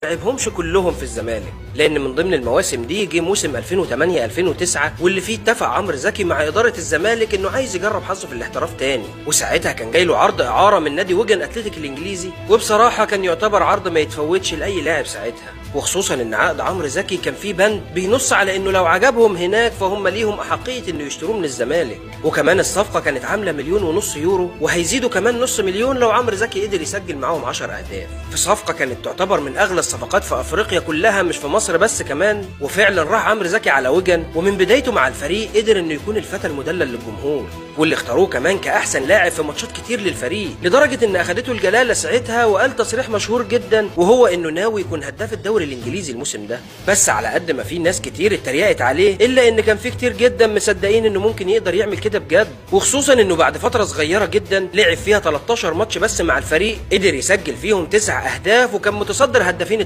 لعبهمش كلهم في الزمالك، لان من ضمن المواسم دي جه موسم 2008 2009 واللي فيه اتفق عمرو زكي مع اداره الزمالك انه عايز يجرب حظه في الاحتراف تاني، وساعتها كان جاي له عرض اعاره من نادي ويجن اتلتيك الانجليزي، وبصراحه كان يعتبر عرض ما يتفوتش لاي لاعب ساعتها، وخصوصا ان عقد عمرو زكي كان فيه بند بينص على انه لو عجبهم هناك فهم ليهم احقيه انه يشتروه من الزمالك، وكمان الصفقه كانت عامله 1.5 مليون يورو، وهيزيدوا كمان نص مليون لو عمرو زكي قدر يسجل معاهم 10 اهداف، في صفقه كانت تعتبر من اغلى الصفقات في افريقيا كلها مش في مصر بس كمان. وفعلا راح عمرو زكي على ويجن، ومن بدايته مع الفريق قدر انه يكون الفتى المدلل للجمهور، واللي اختاروه كمان كاحسن لاعب في ماتشات كتير للفريق، لدرجه ان اخدته الجلاله ساعتها وقال تصريح مشهور جدا وهو انه ناوي يكون هداف الدوري الانجليزي الموسم ده. بس على قد ما في ناس كتير اتريقت عليه، الا ان كان في كتير جدا مصدقين انه ممكن يقدر يعمل كده بجد، وخصوصا انه بعد فتره صغيره جدا لعب فيها 13 ماتش بس مع الفريق قدر يسجل فيهم 9 اهداف، وكان متصدر هدافين